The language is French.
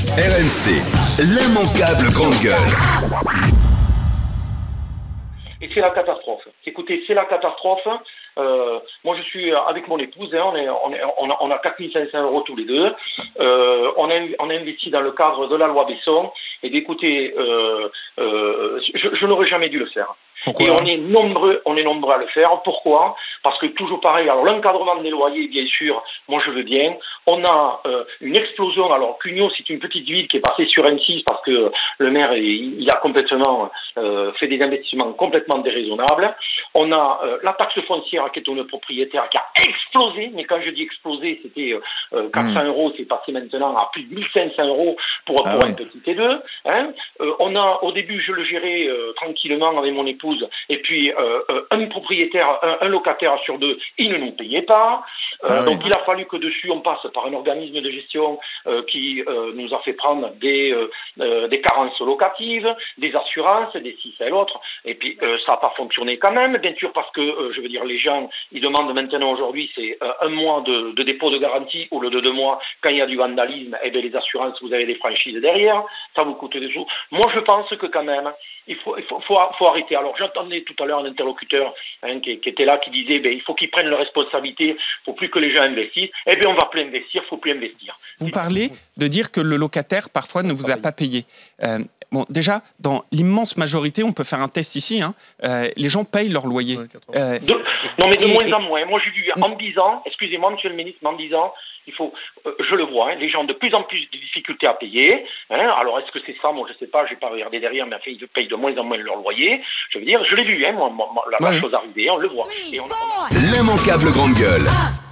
RMC, l'immanquable grande gueule. Et c'est la catastrophe. Écoutez, c'est la catastrophe. Moi, je suis avec mon épouse, hein, on a 4 500 € tous les deux. On a investi dans le cadre de la loi Besson. Et écoutez, je n'aurais jamais dû le faire. Pourquoi ? Et on est nombreux à le faire. Pourquoi ? Parce que toujours pareil, alors l'encadrement des loyers, bien sûr, moi je veux bien. On a une explosion, alors Cugnot, c'est une petite ville qui est passée sur M6 parce que le maire, il a complètement fait des investissements complètement déraisonnables. On a la taxe foncière qui est une propriétaire qui a explosé, mais quand je dis explosé, c'était 400 €, c'est passé maintenant à plus de 1 500 € pour un petit T2. Hein. On a, au début, je le gérais tranquillement avec mon épouse, et puis un propriétaire, un locataire sur deux, il ne nous payait pas. Donc il a fallu que dessus on passe par un organisme de gestion qui nous a fait prendre des carences locatives, des assurances, des ci et l'autre. Et puis ça n'a pas fonctionné quand même, bien sûr, parce que je veux dire, les gens, ils demandent maintenant aujourd'hui, c'est 1 mois de dépôt de garantie au lieu de 2 mois. Quand il y a du vandalisme, eh bien les assurances, vous avez des franchises derrière, ça vous coûte des sous. Moi je pense que quand même, il faut arrêter. Alors j'entendais tout à l'heure un interlocuteur qui était là, qui disait il faut qu'ils prennent leurs responsabilités, il ne faut plus que les gens investissent. Eh bien on ne va plus investir, il ne faut plus investir. Vous parlez de dire que le locataire parfois ne vous a pas payé. Bon, déjà, dans l'immense majorité, on peut faire un test ici, hein, les gens payent leur loyer. Non mais de moins en moins. Moi j'ai vu en me disant, excusez-moi monsieur le ministre, mais en me disant, il faut, je le vois, hein, les gens ont de plus en plus de difficultés à payer. Hein, alors est-ce que c'est ça? Moi je sais pas, j'ai pas regardé derrière, mais ils payent de moins en moins leur loyer. Je veux dire, je l'ai vu, hein, la chose arriver, on le voit. Et L'immanquable grande gueule.